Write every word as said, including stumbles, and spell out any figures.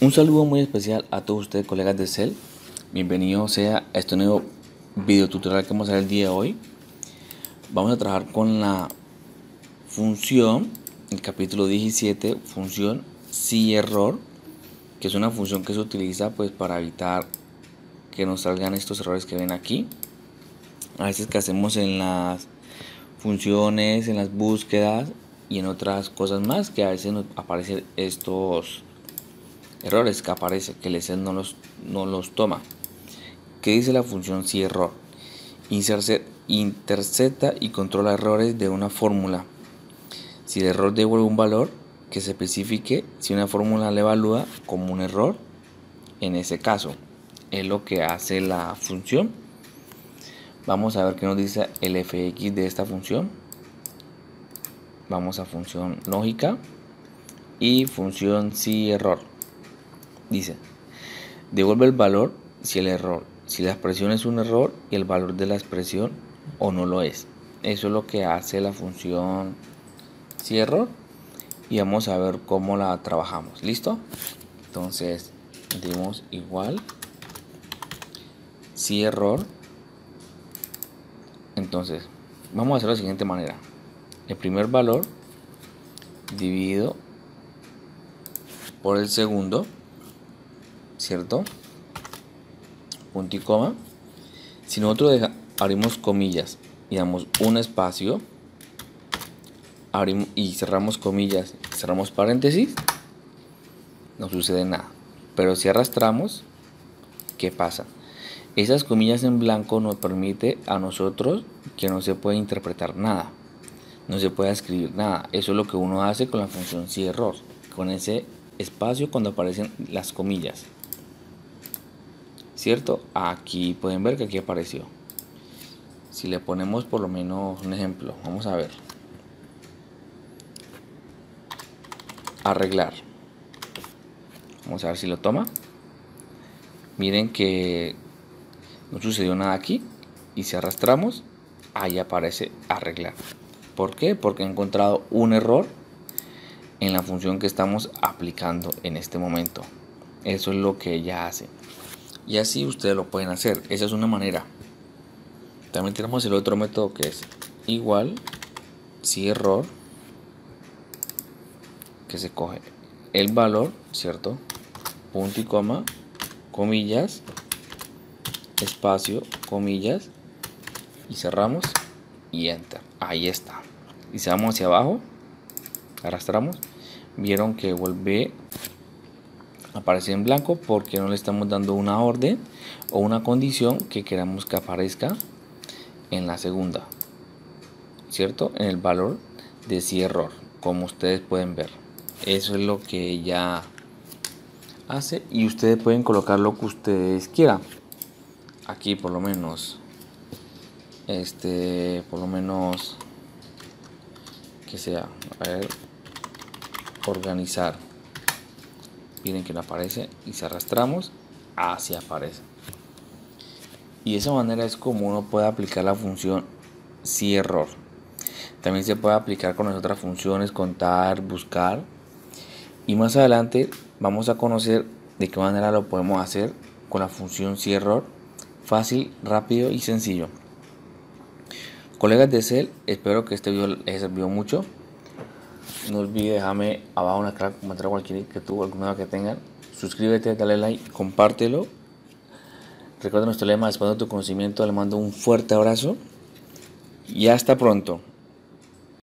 Un saludo muy especial a todos ustedes, colegas de Excel. Bienvenido sea a este nuevo video tutorial que vamos a ver el día de hoy. Vamos a trabajar con la función, el capítulo diecisiete, función si error, que es una función que se utiliza pues para evitar que nos salgan estos errores que ven aquí. A veces que hacemos en las funciones, en las búsquedas y en otras cosas más, que a veces nos aparecen estos errores que aparece que el Excel no los, no los toma. ¿Qué dice la función si error? Intercepta y controla errores de una fórmula. Si el error devuelve un valor que se especifique, si una fórmula le evalúa como un error, en ese caso es lo que hace la función. Vamos a ver qué nos dice el F X de esta función. Vamos a función lógica y función si error. Dice, devuelve el valor si el error, si la expresión es un error y el valor de la expresión o no lo es. Eso es lo que hace la función si error y vamos a ver cómo la trabajamos. ¿Listo? Entonces, dimos igual si error. Entonces, vamos a hacerlo de la siguiente manera. El primer valor dividido por el segundo, ¿cierto? Punto y coma. Si nosotros deja, abrimos comillas y damos un espacio, abrimos y cerramos comillas, cerramos paréntesis, no sucede nada. Pero si arrastramos, ¿qué pasa? Esas comillas en blanco nos permite a nosotros que no se puede interpretar nada, no se puede escribir nada. Eso es lo que uno hace con la función si error, con ese espacio cuando aparecen las comillas, ¿cierto? Aquí pueden ver que aquí apareció. Si le ponemos por lo menos un ejemplo, vamos a ver. Arreglar. Vamos a ver si lo toma. Miren que no sucedió nada aquí. Y si arrastramos, ahí aparece arreglar. ¿Por qué? Porque he encontrado un error en la función que estamos aplicando en este momento. Eso es lo que ella hace. Y así ustedes lo pueden hacer. Esa es una manera. También tenemos el otro método que es igual si error, que se coge el valor, ¿cierto? Punto y coma, comillas, espacio, comillas, y cerramos y enter. Ahí está. Y si vamos hacia abajo, arrastramos, vieron que vuelve a aparecer en blanco porque no le estamos dando una orden o una condición que queramos que aparezca en la segunda, ¿cierto? En el valor de si error, como ustedes pueden ver. Eso es lo que ella hace y ustedes pueden colocar lo que ustedes quieran. Aquí por lo menos este por lo menos que sea, a ver, organizar. Miren que no aparece y si arrastramos, así aparece. Y de esa manera es como uno puede aplicar la función si error. También se puede aplicar con las otras funciones, contar, buscar. Y más adelante vamos a conocer de qué manera lo podemos hacer con la función si error. Fácil, rápido y sencillo. Colegas de Excel, espero que este video les sirvió mucho. No olvides dejarme abajo en la caja de comentar cualquier inquietud, alguna que tengan. Suscríbete, dale like, compártelo. Recuerda nuestro lema, expandiendo tu conocimiento. Le mando un fuerte abrazo y hasta pronto.